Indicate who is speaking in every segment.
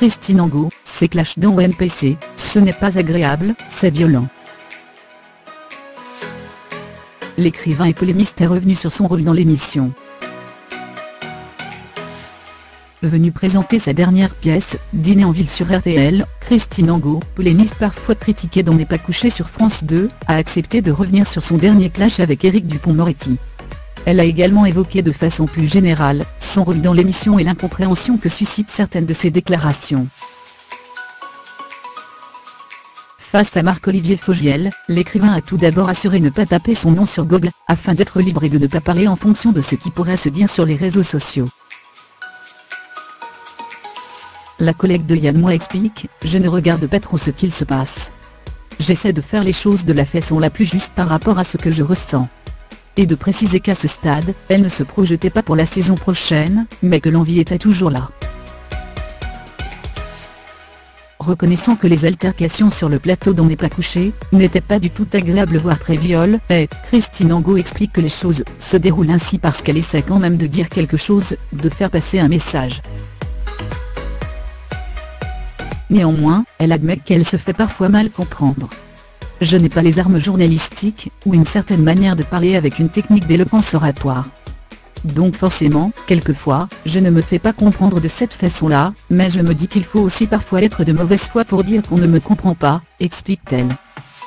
Speaker 1: Christine Angot, ces clashs dans OMPC, ce n'est pas agréable, c'est violent. L'écrivain et polémiste est revenu sur son rôle dans l'émission. Venue présenter sa dernière pièce, Dîner en ville sur RTL, Christine Angot, polémiste parfois critiquée dans N'est pas couché sur France 2, a accepté de revenir sur son dernier clash avec Éric Dupond-Moretti. Elle a également évoqué de façon plus générale, son rôle dans l'émission et l'incompréhension que suscitent certaines de ses déclarations. Face à Marc-Olivier Fogiel, l'écrivain a tout d'abord assuré ne pas taper son nom sur Google, afin d'être libre et de ne pas parler en fonction de ce qui pourrait se dire sur les réseaux sociaux. La collègue de Yann Moix explique « Je ne regarde pas trop ce qu'il se passe. J'essaie de faire les choses de la façon la plus juste par rapport à ce que je ressens. » Et de préciser qu'à ce stade, elle ne se projetait pas pour la saison prochaine, mais que l'envie était toujours là. Reconnaissant que les altercations sur le plateau dont N'est pas couché, n'étaient pas du tout agréables voire très violes, Christine Angot explique que les choses se déroulent ainsi parce qu'elle essaie quand même de dire quelque chose, de faire passer un message. Néanmoins, elle admet qu'elle se fait parfois mal comprendre. « Je n'ai pas les armes journalistiques, ou une certaine manière de parler avec une technique d'éloquence oratoire. Donc forcément, quelquefois, je ne me fais pas comprendre de cette façon-là, mais je me dis qu'il faut aussi parfois être de mauvaise foi pour dire qu'on ne me comprend pas », explique-t-elle.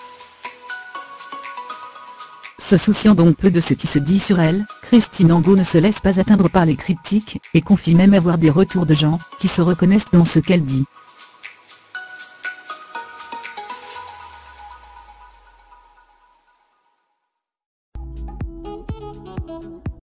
Speaker 1: Se souciant donc peu de ce qui se dit sur elle, Christine Angot ne se laisse pas atteindre par les critiques, et confie même avoir des retours de gens qui se reconnaissent dans ce qu'elle dit.